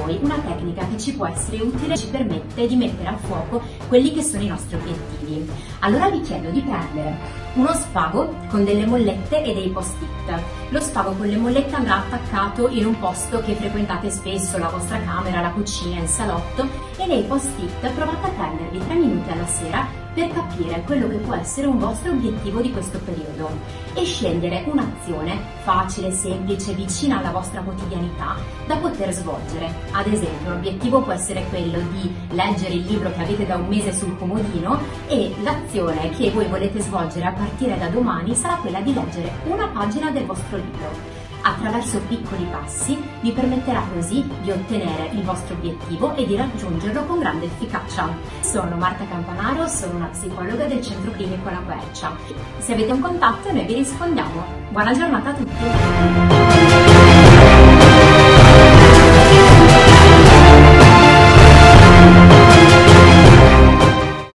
noi una tecnica che ci può essere utile e ci permette di mettere a fuoco quelli che sono i nostri obiettivi. Allora vi chiedo di prendere uno spago con delle mollette e dei post-it. Lo spago con le mollette andrà attaccato in un posto che frequentate spesso, la vostra camera, la cucina, il salotto, e nei post-it provate a prendervi 3 minuti alla sera per capire quello che può essere un vostro obiettivo di questo periodo e scegliere un'azione facile, semplice, vicina alla vostra quotidianità da poter svolgere. Ad esempio, l'obiettivo può essere quello di leggere il libro che avete da un mese sul comodino e l'azione che voi volete svolgere a partire da domani sarà quella di leggere una pagina del vostro libro. Attraverso piccoli passi vi permetterà così di ottenere il vostro obiettivo e di raggiungerlo con grande efficacia. Sono Marta Campanaro, sono una psicologa del Centro Clinico La Quercia. Se avete un contatto noi vi rispondiamo. Buona giornata a tutti!